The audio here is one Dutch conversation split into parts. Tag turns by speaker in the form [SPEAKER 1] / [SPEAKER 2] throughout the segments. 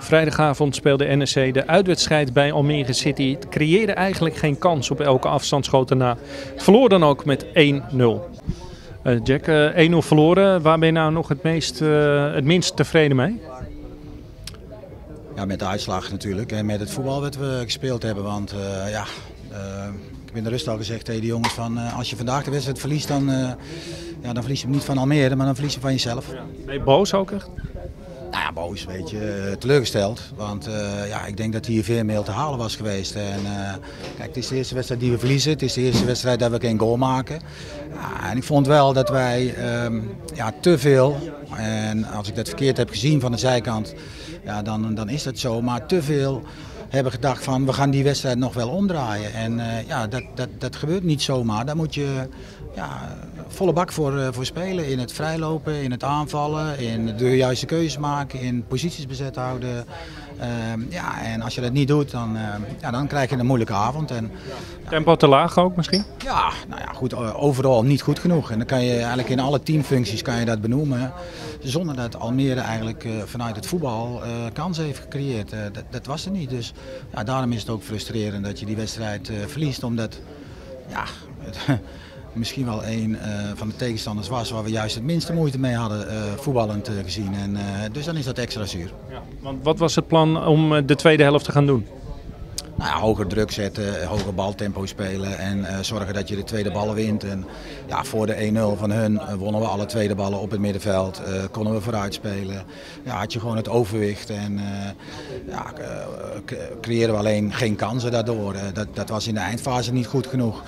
[SPEAKER 1] Vrijdagavond speelde NEC de uitwedstrijd bij Almere City. Het creëerde eigenlijk geen kans op elke afstandsschoten na. Verloor dan ook met 1-0. Jack, 1-0 verloren. Waar ben je nou nog het minst tevreden mee?
[SPEAKER 2] Ja, met de uitslag natuurlijk en met het voetbal dat we gespeeld hebben. Want ik heb in de rust al gezegd tegen de jongens van als je vandaag de wedstrijd verliest, dan verlies je hem niet van Almere, maar dan verlies je van jezelf.
[SPEAKER 1] Ben je boos ook echt?
[SPEAKER 2] Nou ja, boos, weet je, teleurgesteld. Want ik denk dat hier veel meer te halen was geweest. En kijk, het is de eerste wedstrijd die we verliezen. Het is de eerste wedstrijd dat we geen goal maken. Ja, en ik vond wel dat wij te veel, en als ik dat verkeerd heb gezien van de zijkant, ja, dan is dat zo. Maar te veel hebben gedacht van we gaan die wedstrijd nog wel omdraaien. En dat gebeurt niet zomaar. Daar moet je volle bak voor spelen. In het vrijlopen, in het aanvallen, in de juiste keuzes maken, in posities bezet houden. En als je dat niet doet, dan krijg je een moeilijke avond.
[SPEAKER 1] Tempo te laag ook misschien?
[SPEAKER 2] Ja, nou ja, goed, overal niet goed genoeg. En dan kan je eigenlijk in alle teamfuncties kan je dat benoemen. Zonder dat Almere eigenlijk vanuit het voetbal kansen heeft gecreëerd. Dat was er niet. Dus daarom is het ook frustrerend dat je die wedstrijd verliest. Omdat misschien wel een van de tegenstanders was waar we juist het minste moeite mee hadden voetballend gezien. En dus dan is dat extra zuur.
[SPEAKER 1] Ja, want wat was het plan om de tweede helft te gaan doen?
[SPEAKER 2] Nou ja, hoger druk zetten, hoger baltempo spelen en zorgen dat je de tweede ballen wint. En voor de 1-0 van hun wonnen we alle tweede ballen op het middenveld, konden we vooruit spelen. Ja, had je gewoon het overwicht en creëren we alleen geen kansen daardoor. Dat was in de eindfase niet goed genoeg.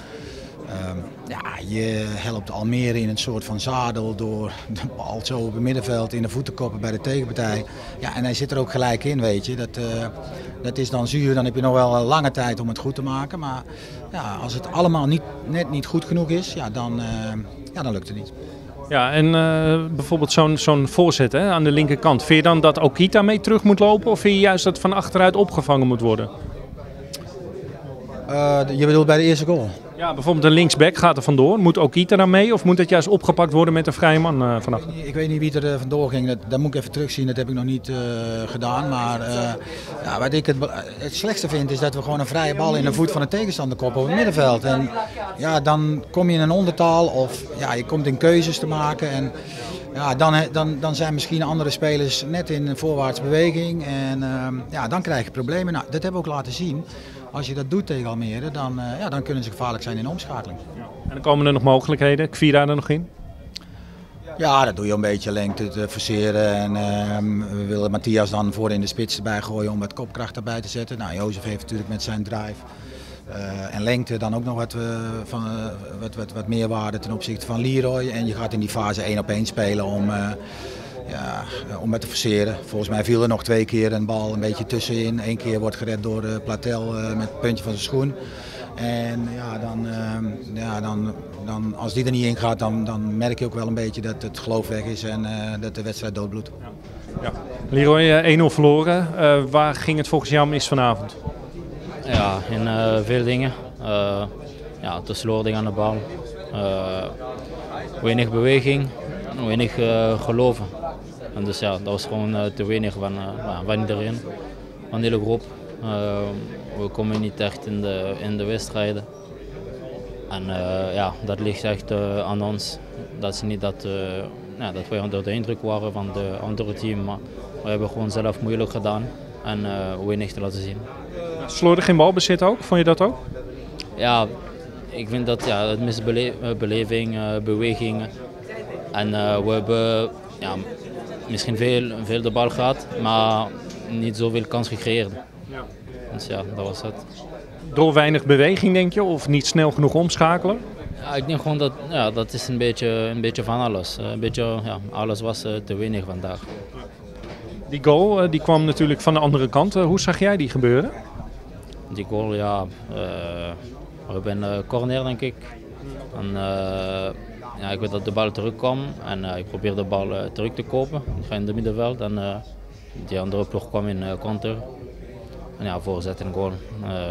[SPEAKER 2] Je helpt Almere in een soort van zadel door de bal zo op het middenveld in de voet te koppen bij de tegenpartij. Ja, en hij zit er ook gelijk in, weet je. Dat is dan zuur, dan heb je nog wel een lange tijd om het goed te maken. Maar als het allemaal net niet goed genoeg is, dan lukt het niet.
[SPEAKER 1] Ja, en bijvoorbeeld zo'n voorzet aan de linkerkant. Vind je dan dat Okita mee terug moet lopen of vind je juist dat het van achteruit opgevangen moet worden?
[SPEAKER 2] Je bedoelt bij de eerste goal?
[SPEAKER 1] Ja, bijvoorbeeld de linksback gaat er vandoor. Moet Okita daar mee of moet het juist opgepakt worden met een vrije man vanaf?
[SPEAKER 2] Ik weet niet wie er vandoor ging. Dat moet ik even terugzien. Dat heb ik nog niet gedaan. Maar wat ik het slechtste vind is dat we gewoon een vrije bal in de voet van de tegenstander koppen op het middenveld. En dan kom je in een ondertaal of je komt in keuzes te maken. En dan zijn misschien andere spelers net in voorwaarts beweging. En dan krijg je problemen. Nou, dat hebben we ook laten zien. Als je dat doet tegen Almere, dan kunnen ze gevaarlijk zijn in de omschakeling.
[SPEAKER 1] Ja. En dan komen er nog mogelijkheden. Kvira er nog in?
[SPEAKER 2] Ja, dat doe je een beetje lengte te forceren. En we willen Matthias dan voor in de spits erbij gooien om wat kopkracht erbij te zetten. Nou, Jozef heeft natuurlijk met zijn drive en lengte dan ook nog wat meerwaarde ten opzichte van Leroy. En je gaat in die fase 1-op-1 spelen om het te forceren. Volgens mij viel er nog 2 keer een bal een beetje tussenin. 1 keer wordt gered door Platel met het puntje van zijn schoen. En dan als die er niet in gaat, dan merk je ook wel een beetje dat het geloof weg is en dat de wedstrijd doodbloedt.
[SPEAKER 1] Ja. Leroy, 1-0 verloren. Waar ging het volgens jou mis vanavond?
[SPEAKER 3] Ja, in veel dingen. Te slordig aan de bal. Weinig beweging, weinig geloven. En dus dat was gewoon te weinig van iedereen, van de hele groep. We komen niet echt in de wedstrijden. En dat ligt echt aan ons. Dat is niet dat wij onder de indruk waren van de andere team, maar we hebben gewoon zelf moeilijk gedaan en weinig te laten zien.
[SPEAKER 1] Slordig in balbezit ook, vond je dat ook?
[SPEAKER 3] Ja, ik vind dat het mist beleving, beweging. En we hebben misschien veel de bal gehad, maar niet zoveel kans gecreëerd.
[SPEAKER 1] Ja.
[SPEAKER 3] Dus dat was het.
[SPEAKER 1] Door weinig beweging denk je, of niet snel genoeg omschakelen?
[SPEAKER 3] Ja, ik denk gewoon dat is een beetje van alles. Alles was te weinig vandaag.
[SPEAKER 1] Die goal die kwam natuurlijk van de andere kant. Hoe zag jij die gebeuren?
[SPEAKER 3] Die goal, we hebben een corner denk ik. En, ik weet dat de bal terugkwam en ik probeerde de bal terug te kopen. Ik ga in het middenveld en die andere ploeg kwam in counter. En voorzet en goal.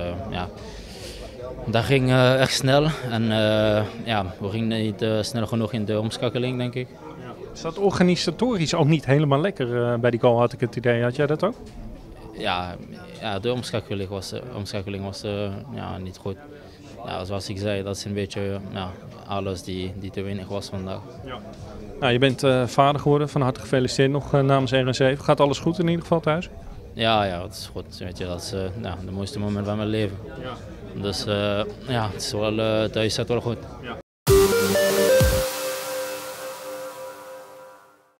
[SPEAKER 3] Dat ging echt snel en we gingen niet snel genoeg in de omschakeling denk ik.
[SPEAKER 1] Is dat organisatorisch ook niet helemaal lekker bij die goal, had ik het idee. Had jij dat ook?
[SPEAKER 3] Ja, de omschakeling was ja, niet goed. Ja, zoals ik zei, dat is een beetje alles die te weinig was vandaag.
[SPEAKER 1] Ja. Nou, je bent vader geworden, van harte gefeliciteerd nog namens RN7. Gaat alles goed in ieder geval thuis?
[SPEAKER 3] Ja, dat is goed. Weet je, dat is de mooiste moment van mijn leven.
[SPEAKER 1] Ja.
[SPEAKER 3] Dus ja, het is wel, thuis staat wel goed. Ja.